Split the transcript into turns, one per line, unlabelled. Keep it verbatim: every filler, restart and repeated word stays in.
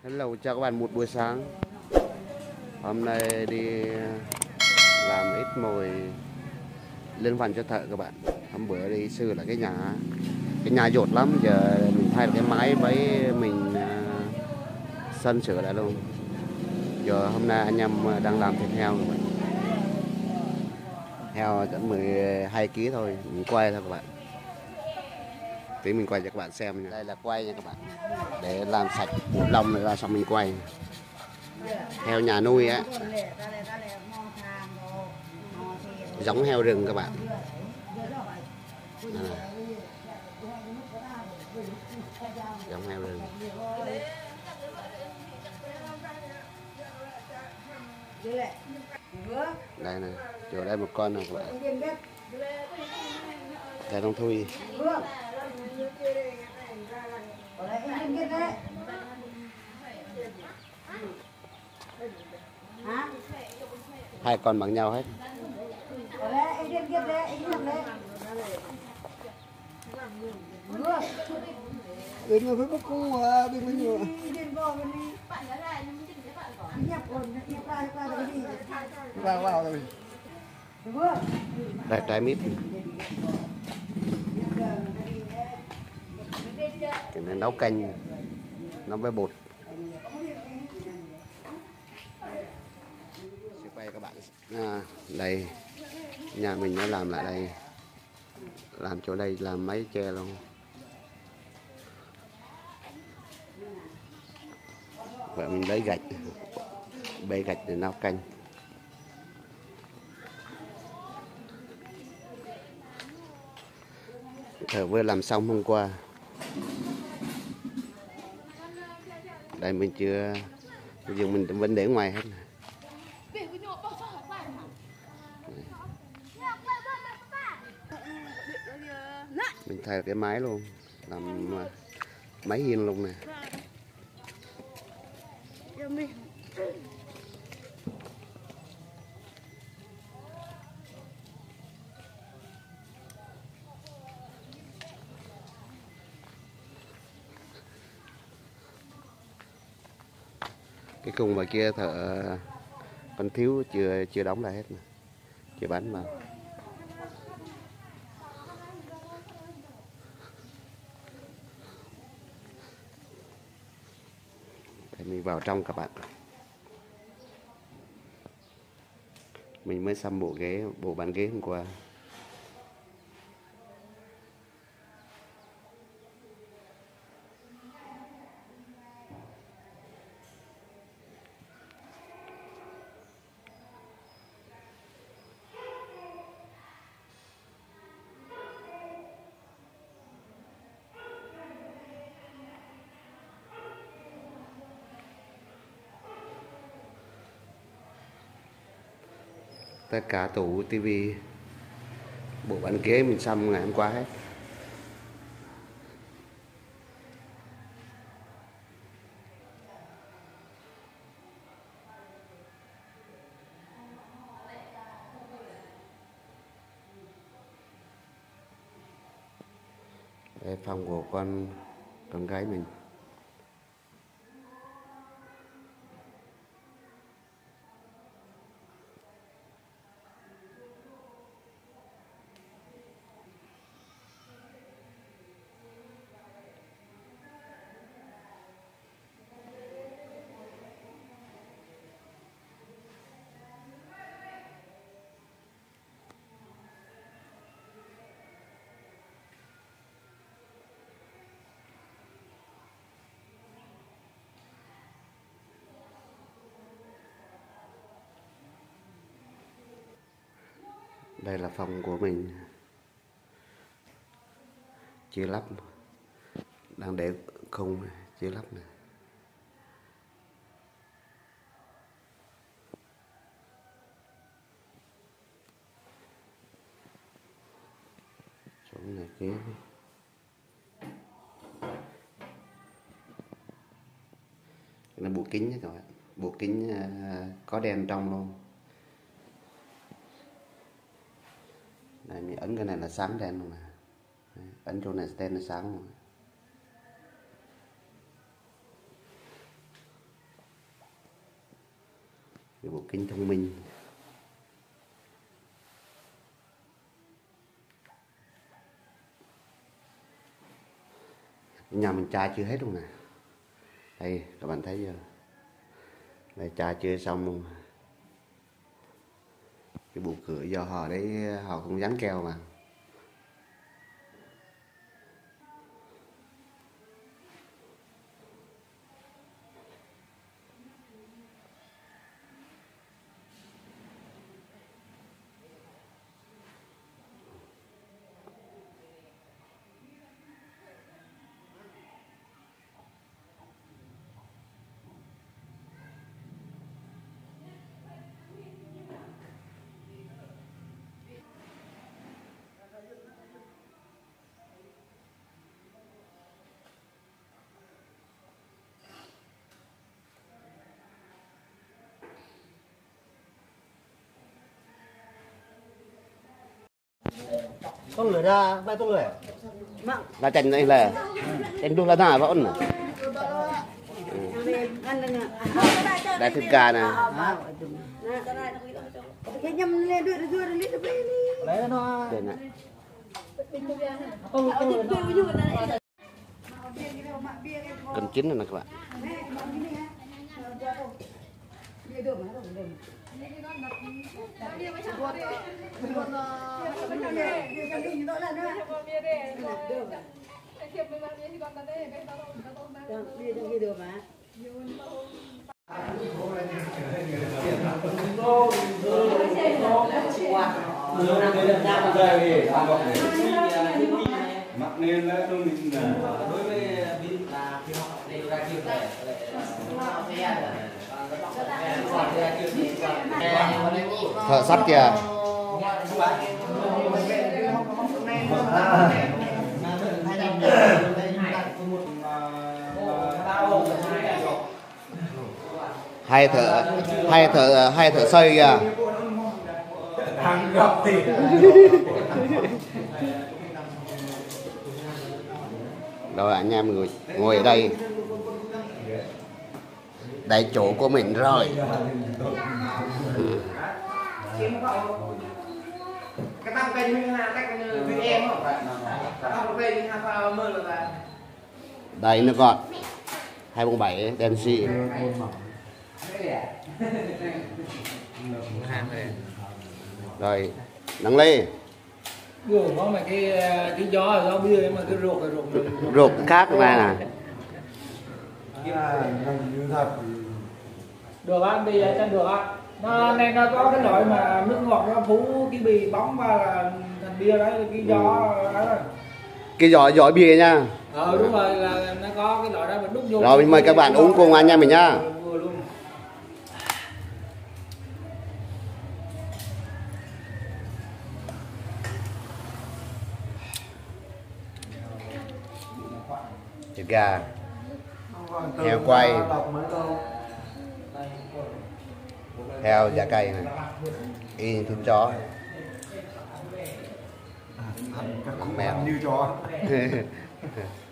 Hello, chào các bạn một buổi sáng. Hôm nay đi làm ít mồi lên phần cho thợ các bạn. Hôm bữa đi sửa lại cái nhà, cái nhà dột lắm, giờ mình thay được cái máy với mình uh, sân sửa lại luôn. Giờ hôm nay anh em đang làm thịt heo các bạn. Heo tận mười hai ki lô gam thôi, mình quay thôi các bạn. Tí mình quay cho các bạn xem nha. Đây là quay nha các bạn. Để làm sạch bột lông này ra xong mình quay. Heo nhà nuôi á, giống heo rừng các bạn. À, giống heo rừng. Đây này, chỗ đây một con này các bạn. Đây con thui. Hai con bằng nhau hết.
Bên mà phải bắt cô à, bên mình nhiều. Vào vào rồi.
Đây trái mít. Cái này nấu canh, nấu với bột. Sẽ quay các bạn. À, đây nhà mình nó làm lại đây, làm chỗ đây làm máy tre luôn. Vậy mình lấy gạch, bê gạch để nấu canh. Thợ vừa làm xong hôm qua. Đây mình chưa, bây giờ mình vẫn để ngoài hết. Mình thay cái máy luôn, làm máy hiên luôn nè. Cái khung ngoài kia thợ còn thiếu chưa chưa đóng lại hết mà, chưa bán vào. Để mình vào trong các bạn. Mình mới xăm bộ ghế, bộ bàn ghế hôm qua. Tất cả tủ tivi, bộ bàn ghế mình xăm ngày hôm qua hết. Đây phòng của con con gái mình. Đây là phòng của mình, chưa lắp, đang để không chưa lắp này. Chỗ này kia. Cái là bộ kính nhé các bạn, bộ kính có đèn trong luôn. Này mình ấn cái này là sáng đèn luôn nè. Ấn chỗ này đèn nó sáng luôn. cái bộ kính thông minh. Nhà mình tra chưa hết luôn nè. Đây các bạn thấy chưa? Đây tra chưa xong luôn. Cái bộ cửa do họ đấy họ không dán keo mà.
Con lửa ra, ba con lửa.
Là chanh đây là chanh đun là thả vào ổn nè. Đây thịt gà nè.
Cái nhâm lên đưa đưa lên đưa lấy nó.
Đây nè. Cần chín rồi nè các bạn.
Mặc nên là tôi mình đối với bên là khi họ đây ra kia
Thợ sắt kìa. Hai thợ hai thợ hai thợ xây kìa.
hàng gặp thì
Rồi anh em ngồi ngồi ở đây. Đây chỗ của mình rồi.
cái tăng bên như là cách như em không phải tăng bên như hai mơ là
Đây nó còn hai bốn bảy đèn xị. Rồi nắng lên.
Gồm có mà cái cái gió là gió bia mà cái ruột là ruột
Ruột khác mà nè.
được á, bây giờ chân được á. Nó nên nó có cái loại mà nước ngọt nó phủ cái bì bóng và là thành bia đấy, cái gió đó rồi.
Cái giỏ giỏ bia nha.
Ờ đúng rồi, là nó có cái loại đó mình đút vô.
Rồi mình mời các bạn uống cùng anh em mình nhá.
Vừa luôn.
Thịt gà, heo quay, heo da cay này, y thịt chó,
mèo như chó.